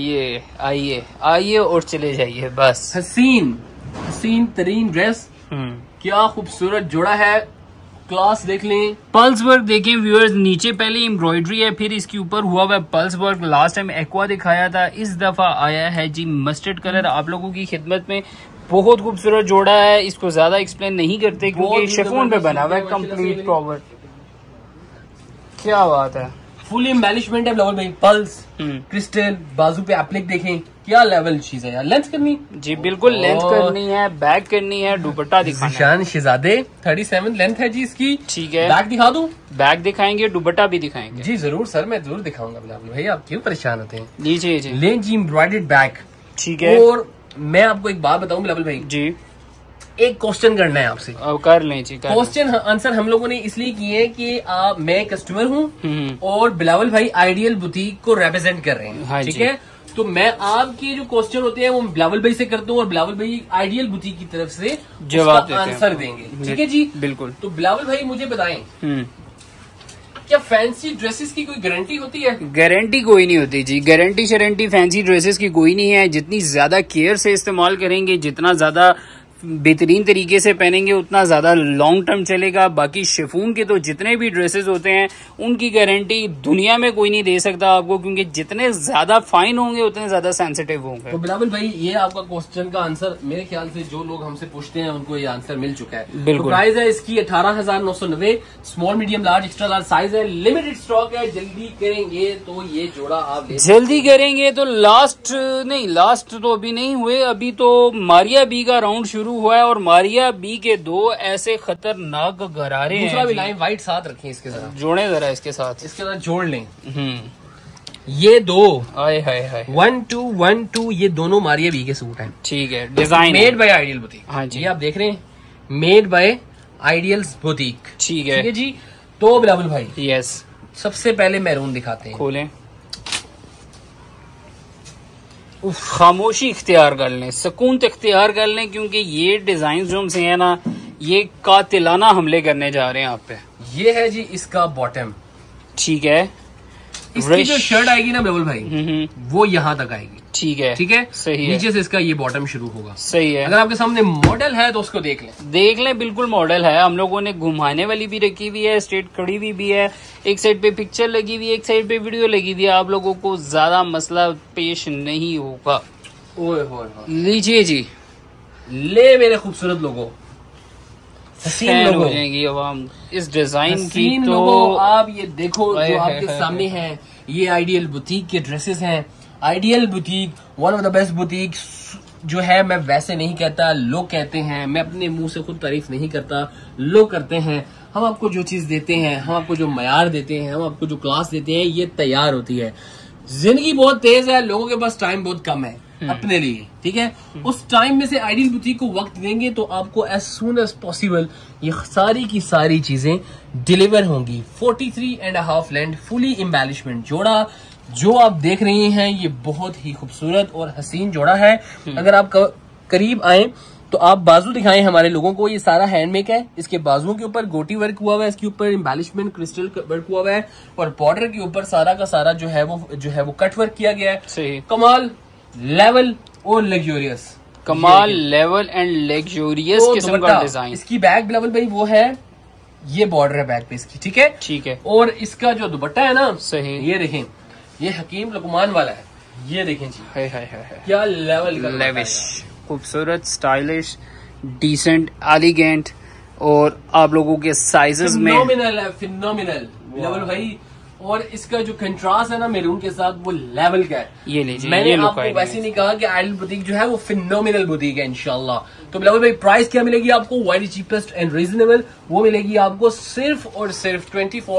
आइए और चले जाइए बस। हसीन तरीन ड्रेस, क्या खूबसूरत जोड़ा है, क्लास देख लें। पल्स वर्क देखें व्यूअर्स, नीचे पहले एम्ब्रॉयडरी है, फिर इसके ऊपर हुआ हुआ pearls work. Last time aqua दिखाया था, इस दफा आया है जी मस्टर्ड कलर आप लोगों की खिदमत में। बहुत खूबसूरत जोड़ा है, इसको ज्यादा एक्सप्लेन नहीं करते क्योंकि शिफॉन पे बना हुआ है कंप्लीट प्रॉपर। क्या बात है, फुल एम्बेलिशमेंट है बिलावल भाई, पल्स क्रिस्टल, बाजू पे एप्लिक देखें, क्या लेवल चीज है यार। लेंथ करनी जी, बिल्कुल लेंथ करनी है, बैक करनी है, दुपट्टा दिखाना है। ज़ीशान शहजादे 37 लेंथ है जी इसकी। ठीक है, बैक दिखा दूं? बैक दिखाएंगे, दुपट्टा भी दिखाएंगे जी जरूर सर, मैं जरूर दिखाऊंगा बिलावल भाई, आप क्यों परेशान होते हैं। लीजिए जी, ले जी एम्ब्रॉयडर्ड बैक। ठीक है, और मैं आपको एक बात बताऊं बिलावल भाई जी, एक क्वेश्चन करना है आपसे। अब कर लें जी, क्वेश्चन आंसर हम लोगों ने इसलिए किए कि मैं कस्टमर हूँ और बिलावल भाई आइडियल बुटीक को रिप्रेजेंट कर रहे हैं। हाँ ठीक जी। है, तो मैं आपके जो क्वेश्चन होते हैं वो बिलावल भाई से करता हूँ और बिलावल भाई आइडियल बुटीक की तरफ से जवाब देते हैं, आंसर देंगे। ठीक है जी, बिल्कुल। तो बिलावल भाई मुझे बताएं, क्या फैंसी ड्रेसेस की कोई गारंटी होती है? गारंटी कोई नहीं होती जी, गारंटी फैंसी ड्रेसेस की कोई नहीं है। जितनी ज्यादा केयर से इस्तेमाल करेंगे, जितना ज्यादा बेहतरीन तरीके से पहनेंगे, उतना ज्यादा लॉन्ग टर्म चलेगा। बाकी शिफॉन के तो जितने भी ड्रेसेस होते हैं उनकी गारंटी दुनिया में कोई नहीं दे सकता आपको, क्योंकि जितने ज्यादा फाइन होंगे उतने ज्यादा सेंसिटिव होंगे। तो बिलावल भाई ये आपका क्वेश्चन का आंसर मेरे ख्याल से जो लोग हमसे पूछते हैं उनको ये आंसर मिल चुका है। बिल्कुल। तो प्राइस है इसकी 18,990, small medium large extra large size है, लिमिटेड स्टॉक है। जल्दी करेंगे तो ये जोड़ा आप जल्दी करेंगे तो लास्ट तो अभी नहीं हुए, अभी तो मारिया बी का राउंड शुरू हुआ है और मारिया बी के 2 ऐसे खतरनाक गरारे हैं। दूसरा भी लाइन व्हाइट साथ रखें इसके साथ, जोड़े जरा इसके साथ जोड़ लें। ये 2 आए हाय हाय 1 2 1 2 ये दोनों मारिया बी के सूट हैं। ठीक है, design made by ideal Boutique. हाँ जी, ये आप देख रहे हैं, मेड बाय आइडियल बुटीक। ठीक है जी। तो बिलावल भाई यस, सबसे पहले मैरून दिखाते हैं, खोलें। खामोशी इख्तियार कर लें, सुकून इख्तियार कर लें, क्योंकि ये डिजाइन जो हमसे है ना, ये कातिलाना हमले करने जा रहे हैं आप पे। ये है जी इसका बॉटम। ठीक है, इसकी जो शर्ट आएगी ना बिलावल भाई वो यहाँ तक आएगी। ठीक है, सही है। नीचे से इसका ये बॉटम शुरू होगा। सही है। अगर आपके सामने मॉडल है तो उसको देख लें। बिल्कुल मॉडल है। हम लोगों ने घुमाने वाली भी रखी हुई है, स्ट्रेट खड़ी हुई भी है, एक साइड पे पिक्चर लगी हुई है, एक साइड पे वीडियो लगी हुई है। आप लोगों को ज्यादा मसला पेश नहीं होगा। लीजिए जी, ले मेरे खूबसूरत लोगों, फैन हो जाएंगी आवाम इस डिजाइन की। तो आप ये देखो जो आपके सामने है, ये आइडियल बुटीक के ड्रेसेस हैं। Ideal boutique one of the best boutique जो है, मैं वैसे नहीं कहता, लोग कहते हैं, मैं अपने मुंह से खुद तारीफ नहीं करता, लोग करते हैं। हम आपको जो चीज देते हैं, हम आपको जो मयार देते हैं, हम आपको जो क्लास देते हैं, ये तैयार होती है। जिंदगी बहुत तेज है, लोगों के पास टाइम बहुत कम है अपने लिए। ठीक है, उस टाइम में से आइडियल बुटीक को वक्त देंगे तो आपको एज सून एज पॉसिबल ये सारी की सारी चीजें डिलीवर होंगी। 43.5 लेंथ फुली एम्बेलिशमेंट जोड़ा जो आप देख रहे हैं, ये बहुत ही खूबसूरत और हसीन जोड़ा है। अगर आप करीब आए तो आप बाजू दिखाएं हमारे लोगों को। ये सारा हैंडमेक है, इसके बाजुओं के ऊपर गोटी वर्क हुआ हुआ है, इसके ऊपर एम्बेलिशमेंट क्रिस्टल वर्क हुआ हुआ है और बॉर्डर के ऊपर सारा का सारा जो है वो कट वर्क किया गया है। सही, कमाल, लेवल और लग्जोरियस। कमाल, लेवल एंड लग्जोरियस किस्म का डिजाइन। इसकी बैक बिलावल भाई वो है, ये बॉर्डर है बैक पे इसकी। ठीक है। और इसका जो दुपट्टा है ना, सही, ये देखें, ये हकीम लुकमान वाला है। ये देखें जी, है क्या लेवल का, लेविश, खूबसूरत, स्टाइलिश, डिसेंट, एलिगेंट और आप लोगों के साइजेस में फिनोमिनल बिलावल भाई। और इसका जो कंट्रास्ट है ना मेरून के साथ, वो लेवल का है। ये लीजिए, मैंने आपको वैसे नहीं कहा कि आइडियल बुटीक जो है वो फिनोमिनल बुटीक है इंशाल्लाह। तो बिलावल भाई प्राइस क्या मिलेगी आपको? Very cheapest and reasonable. वो मिलेगी आपको सिर्फ और सिर्फ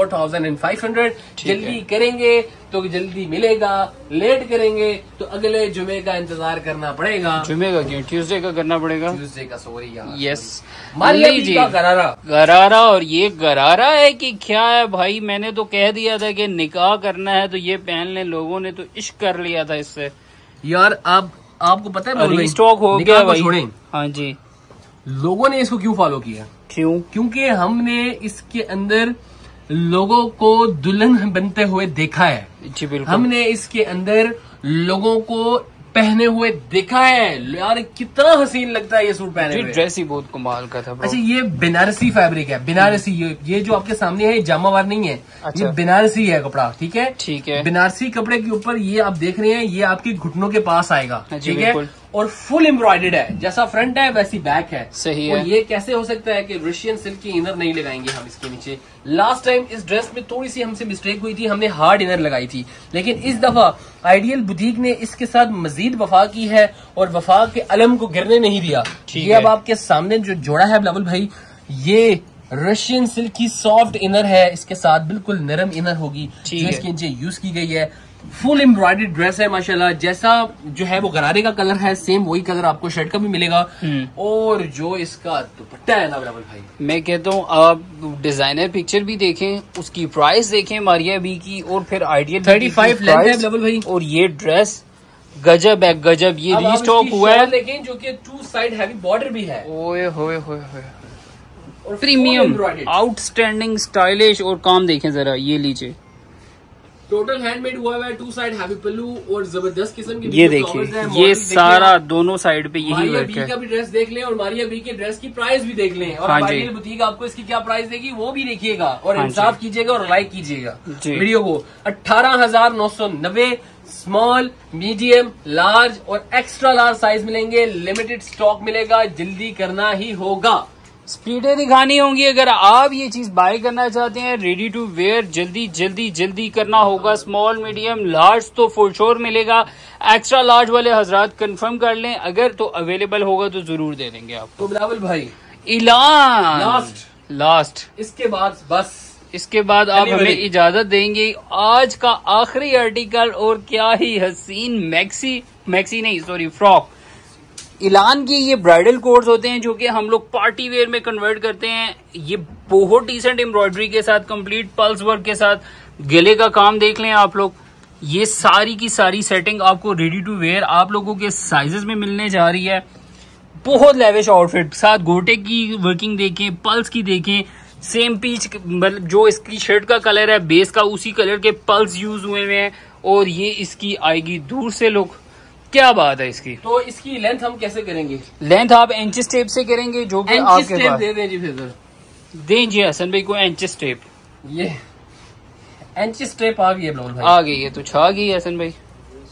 24,500। जल्दी करेंगे तो जल्दी मिलेगा, लेट करेंगे तो अगले जुमे का इंतजार करना पड़ेगा। जुमे का क्यों? ट्यूसडे का करना पड़ेगा। ट्यूसडे का, सॉरी यार। यस, लीजिए गरारा। और ये गरारा है कि क्या है भाई? मैंने तो कह दिया था कि निकाह करना है तो ये पहन ले। लोगों ने तो इश्क कर लिया था इससे यार। आपको पता है रिस्टॉक हो गया भाई। हाँ जी, लोगों ने इसको क्यों फॉलो किया? क्योंकि हमने इसके अंदर लोगों को दुल्हन बनते हुए देखा है। जी बिल्कुल। हमने इसके अंदर लोगों को पहने हुए देखा है। यार कितना हसीन लगता है ये सूट पहने हुए। ड्रेस ही बहुत कमाल का था। अच्छा, ये बनारसी फैब्रिक है, बनारसी। ये जो आपके सामने है, ये जामावार नहीं है। अच्छा। ये बनारसी है कपड़ा। ठीक है। ठीक है। बनारसी कपड़े के ऊपर ये आप देख रहे हैं, ये आपके घुटनों के पास आएगा। ठीक है। और फुल एम्ब्रॉयडर्ड है, जैसा फ्रंट है वैसी बैक है। सही है। और ये कैसे हो सकता है कि रशियन सिल्क की इनर नहीं लगाएंगे हम इसके नीचे। लास्ट टाइम इस ड्रेस में थोड़ी सी हमसे मिस्टेक हुई थी, हमने हार्ड इनर लगाई थी, लेकिन इस दफा आइडियल बुटीक ने इसके साथ मजीद वफा की है और वफा के अलम को गिरने नहीं दिया। ये अब आपके सामने जो जोड़ा है बिलावल भाई, ये रशियन सिल्क की सॉफ्ट इनर है, इसके साथ बिल्कुल नरम इनर होगी जो इसके नीचे यूज की गई है। फुल एम्ब्रॉयडर्ड ड्रेस है माशाल्लाह, जैसा जो है वो गरारे का कलर है, सेम वही कलर आपको शर्ट का भी मिलेगा। और जो इसका दुपट्टा है ना बिलावल भाई, मैं कहता हूँ आप डिजाइनर पिक्चर भी देखें, उसकी प्राइस देखें मारिया बी की, और फिर आइडियल 35 लेंथ है बिलावल भाई। और ये ड्रेस गजब है, गजब। ये रीस्टॉक हुआ है, लेकिन जो कि 2 साइड हैवी बॉर्डर भी है। ओए होए होए होए, प्रीमियम, आउटस्टैंडिंग, स्टाइलिश। और काम देखें जरा, ये लीजिए, टोटल हैंडमेड हुआ है, 2 साइड हैवी पल्लू और जबरदस्त किस्म की। ये देखिए, ये सारा दोनों साइड पे यही वर्क है। का भी ड्रेस देख लें और मारिया बी के ड्रेस की प्राइस भी देख लें, और आइडियल बुटीक आपको इसकी क्या प्राइस देगी वो भी देखिएगा, और इंसाफ कीजिएगा और लाइक कीजिएगा वीडियो को। 18,990 स्मॉल, मीडियम, लार्ज और एक्स्ट्रा लार्ज साइज मिलेंगे। लिमिटेड स्टॉक मिलेगा, जल्दी करना ही होगा, स्पीडें दिखानी होंगी। अगर आप ये चीज बाय करना चाहते हैं रेडी टू वेयर, जल्दी जल्दी जल्दी करना होगा। स्मॉल, मीडियम, लार्ज तो फॉर श्योर मिलेगा, एक्स्ट्रा लार्ज वाले हजरात कंफर्म कर लें, अगर तो अवेलेबल होगा तो जरूर दे देंगे आपको। तो बिलावल भाई ऐलान लास्ट, इसके बाद बस इसके बाद आप हमें इजाजत देंगे। आज का आखिरी आर्टिकल, और क्या ही हसीन मैक्सी नहीं सॉरी फ्रॉक। इलान की ये ब्राइडल कोट्स होते हैं जो कि हम लोग पार्टी वेयर में कन्वर्ट करते हैं। ये बहुत डिसेंट एम्ब्रॉयडरी के साथ, कंप्लीट पल्स वर्क के साथ, गले का काम देख लें आप लोग। ये सारी की सारी सेटिंग आपको रेडी टू वेयर आप लोगों के साइजेस में मिलने जा रही है। बहुत लेविश आउटफिट, साथ गोटे की वर्किंग देखें, पल्स की देखें, सेम पीच मतलब जो इसकी शर्ट का कलर है बेस का, उसी कलर के पल्स यूज हुए हैं। और ये इसकी आएगी दूर से लुक, क्या बात है इसकी। तो इसकी लेंथ हम कैसे करेंगे? लेंथ आप इंचेस टेप से करेंगे, जो कि आपके पास दे दें जी, फिर दें जी हसन भाई को इंचेस टेप। ये इंचेस टेप आ गई है भाई, आ गई है तो छा गई है हसन भाई।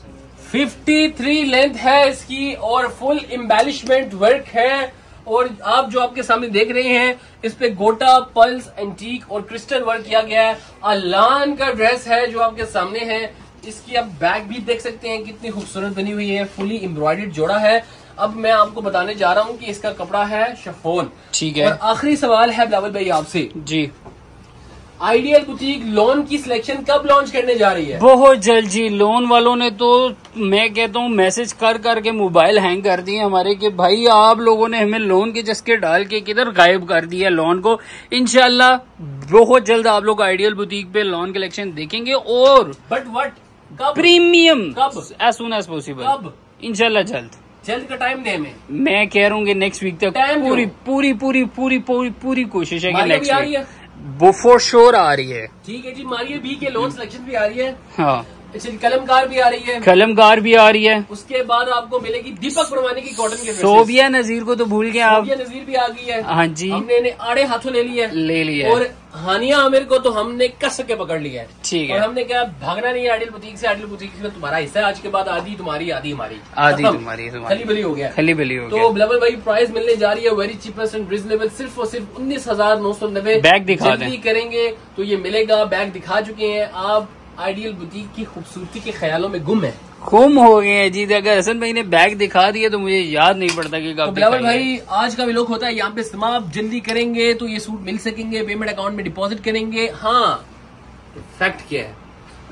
53 लेंथ है इसकी और फुल एम्बेलिशमेंट वर्क है। और आप जो आपके सामने देख रहे हैं, इस पे गोटा, पल्स, एंटीक और क्रिस्टल वर्क किया गया है। अलान का ड्रेस है जो आपके सामने है। इसकी आप बैग भी देख सकते हैं कितनी खूबसूरत बनी हुई है, फुली एम्ब्रॉयडर्ड जोड़ा है। अब मैं आपको बताने जा रहा हूँ कि इसका कपड़ा है शिफॉन, ठीक है। और आखिरी सवाल है बिलावल भाई आपसे जी, आइडियल बुटीक लोन की सिलेक्शन कब लॉन्च करने जा रही है? बहुत जल्द जी। लोन वालों ने तो मैं कहता हूँ मैसेज कर करके मोबाइल हैंग कर दिए हमारे, कि भाई आप लोगों ने हमें लोन के चस्के डाल के किधर गायब कर दिया लोन को। इंशाल्लाह बहुत जल्द आप लोग आइडियल बुटीक पे लोन कलेक्शन देखेंगे। और बट व्हाट, कब? प्रीमियम कब? As soon as possible. कब? इंशाल्लाह जल्द का टाइम दे हमें। मैं कह रहा हूँ नेक्स्ट वीक तक पूरी पूरी पूरी पूरी पूरी पूरी कोशिश है कि नेक्स्ट वीक वो फॉर श्योर आ रही है। ठीक है जी, मारिया बी के लोन सिलेक्शन भी आ रही है। हाँ, कलमकार भी आ रही है। कलमकार भी आ रही है। उसके बाद आपको मिलेगी दीपक परवानी की कॉटन के। सोबिया नजीर को तो भूल गए आप। सोबिया नजीर भी आ गई है। हाँ जी, हमने इन्हें आड़े हाथों ले लिया। और हानिया आमिर को तो हमने कस के पकड़ लिया है। ठीक है। और हमने कहा भागना नहीं आइडियल बुटीक से, आइडियल बुटीक में तुम्हारा हिस्सा है। आज के बाद आधी तुम्हारी, आधी हमारी, आधी तुम्हारी, खली बली हो गया, खली बली हो गया। तो बिलावल भाई प्राइस मिलने जा रही है वेरी चीपेस्ट एंड रिजनेबल, सिर्फ और सिर्फ 19,990। बैग दिखा दें, जल्दी करेंगे तो ये मिलेगा। बैग दिखा चुके हैं आप। आइडियल बुटीक की खूबसूरती के ख्यालों में गुम हो गए हैं जी। अगर हसन भाई ने बैग दिखा दिया तो मुझे याद नहीं पड़ता कि तो बिलावल भाई आज का भी लोग होता है यहाँ पे समाप्त। जल्दी करेंगे तो ये सूट मिल सकेंगे, पेमेंट अकाउंट में डिपॉजिट करेंगे। हाँ, फैक्ट क्या है,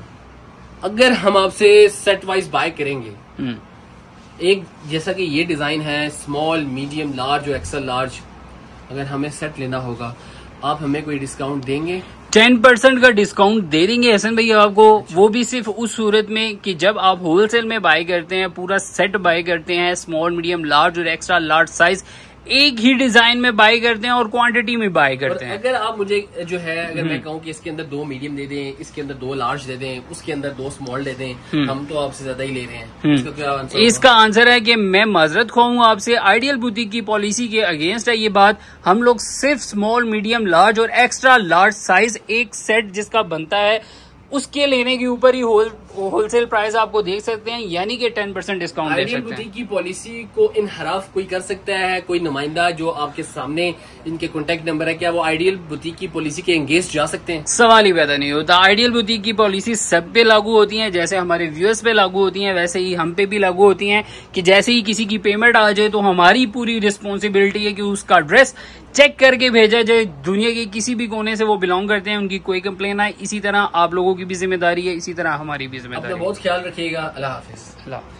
अगर हम आपसे सेट वाइज बाय करेंगे, एक जैसा कि ये डिजाइन है स्मॉल, मीडियम, लार्ज और एक्सेल लार्ज, अगर हमें सेट लेना होगा, आप हमें कोई डिस्काउंट देंगे? 10% का डिस्काउंट दे देंगे हसन भाई आपको। वो भी सिर्फ उस सूरत में कि जब आप होलसेल में बाय करते हैं, पूरा सेट बाय करते हैं, स्मॉल, मीडियम, लार्ज और एक्स्ट्रा लार्ज साइज एक ही डिजाइन में बाय करते हैं और क्वांटिटी में बाय करते हैं। अगर आप मुझे जो है, अगर मैं कहूँ कि इसके अंदर 2 मीडियम दे दें, इसके अंदर 2 लार्ज दे दें, उसके अंदर 2 स्मॉल दे दें, हम तो आपसे ज्यादा ही ले रहे हैं। इसका क्या आंसर? इसका आंसर है कि मैं माजरत ख्वाहूँ आपसे, आइडियल बुटीक की पॉलिसी के अगेंस्ट है ये बात। हम लोग सिर्फ स्मॉल, मीडियम, लार्ज और एक्स्ट्रा लार्ज साइज एक सेट जिसका बनता है उसके लेने के ऊपर ही होलसेल प्राइस आपको देख सकते हैं, यानी कि 10% डिस्काउंट दे सकते हैं। बुटीक की पॉलिसी को इनहराफ कोई कर सकता है? कोई नुमाइंदा जो आपके सामने इनके कॉन्टेक्ट नंबर है, क्या वो आइडियल बुटीक की पॉलिसी के एंगेज जा सकते हैं? सवाल ही पैदा नहीं होता। आइडियल बुटीक की पॉलिसी सब पे लागू होती है, जैसे हमारे व्यूअर्स पे लागू होती है वैसे ही हम पे भी लागू होती है कि जैसे ही किसी की पेमेंट आ जाए तो हमारी पूरी रिस्पॉन्सिबिलिटी है कि उसका ड्रेस चेक करके भेजा जाए। दुनिया के किसी भी कोने से वो बिलोंग करते हैं, उनकी कोई कंप्लेन आए, इसी तरह आप लोगों की भी जिम्मेदारी है, इसी तरह हमारी भी जिम्मेदारी है। बहुत ख्याल रखिएगा। अल्लाह हाफिज। अल्लाह।